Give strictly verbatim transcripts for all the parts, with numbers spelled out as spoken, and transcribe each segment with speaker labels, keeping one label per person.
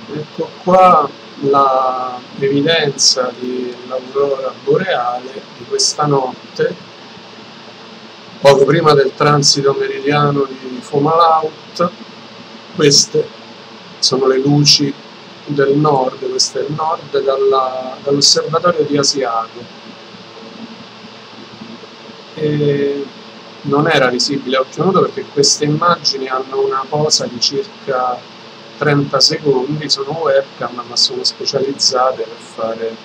Speaker 1: Ecco qua l'evidenza dell'aurora boreale di questa notte, poco prima del transito meridiano di Fomalhaut. Queste sono le luci del nord, questo è il nord, dall'osservatorio di Asiago. E non era visibile a occhio nudo perché queste immagini hanno una posa di circa trenta secondi, sono webcam ma sono specializzate per fare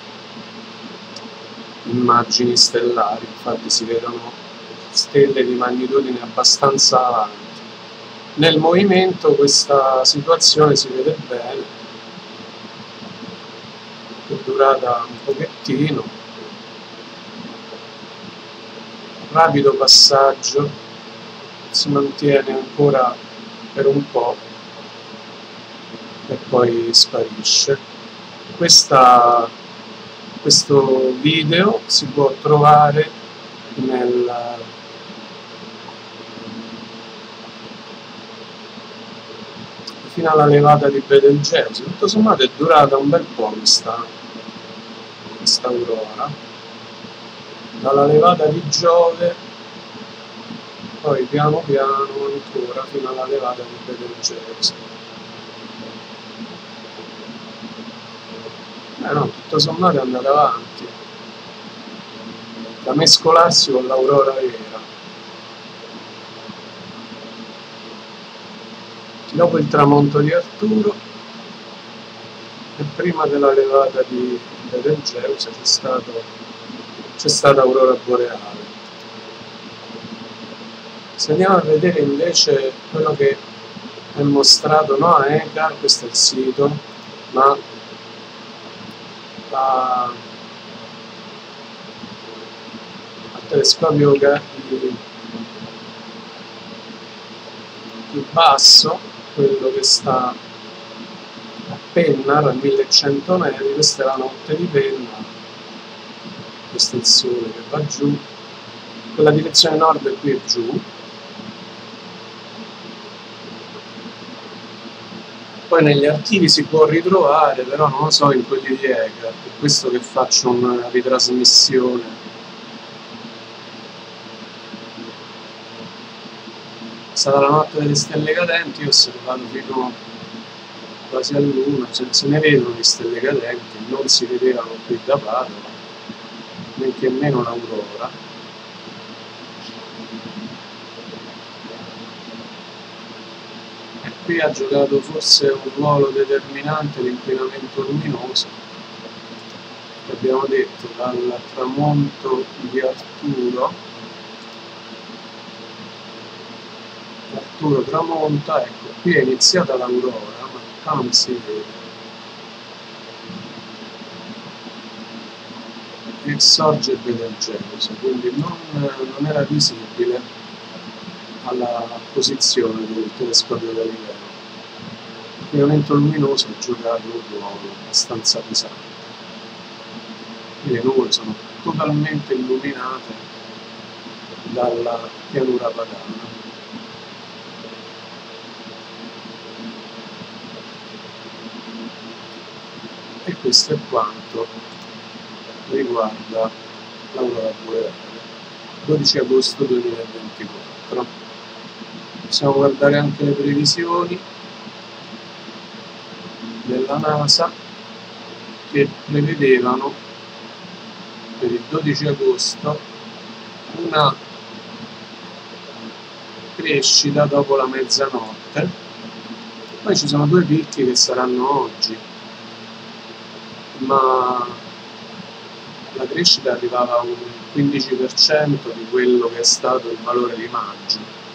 Speaker 1: immagini stellari, infatti si vedono stelle di magnitudine abbastanza avanti. Nel movimento questa situazione si vede bene, è durata un pochettino, rapido passaggio, si mantiene ancora per un po' e poi sparisce. Questa, questo video si può trovare nel fino alla levata di Betelgeuse. Tutto sommato è durata un bel po' questa, questa aurora, dalla levata di Giove, poi piano piano ancora fino alla levata di Betelgeuse. Eh no, tutto sommato è andata avanti, da mescolarsi con l'aurora vera. Dopo il tramonto di Arturo e prima della levata di Betelgeuse c'è stato c'è stata aurora boreale. Se andiamo a vedere invece quello che è mostrato, no a ECAR, questo è il sito, ma a, al telescopio di, più basso, quello che sta a Penna, a millecento metri, questa è la notte di Penna, questo è il sole che va giù, quella direzione nord e qui è giù. Poi negli archivi si può ritrovare, però non lo so in quelli di ECAR, per questo che faccio una ritrasmissione. È stata la notte delle stelle cadenti, io ho osservato fino quasi a luna, cioè se ne vedono le stelle cadenti, non si vedevano qui da Padova, men che meno l'aurora. E qui ha giocato forse un ruolo determinante l'inquinamento luminoso, che abbiamo detto dal tramonto di Arturo. Arturo tramonta, ecco, qui è iniziata l'aurora, ma qua non si vede. E sorge Betelgeuse, quindi non, non era visibile alla posizione del telescopio Galileo. L'inquinamento luminoso ha giocato un ruolo abbastanza pesante. Le nuvole sono totalmente illuminate dalla pianura padana. E questo è quanto riguarda l'aurora boreale, dodici agosto duemilaventiquattro. Possiamo guardare anche le previsioni della NASA che prevedevano per il dodici agosto una crescita dopo la mezzanotte. Poi ci sono due picchi che saranno oggi, ma la crescita arrivava a un quindici per cento di quello che è stato il valore di maggio,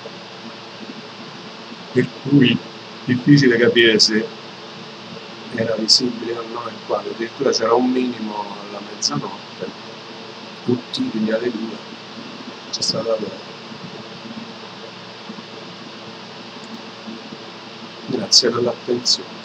Speaker 1: per cui difficile capire se era visibile o no, e quale, addirittura c'era un minimo alla mezzanotte, tutti quindi alle due c'è stata l'ora. Grazie per l'attenzione.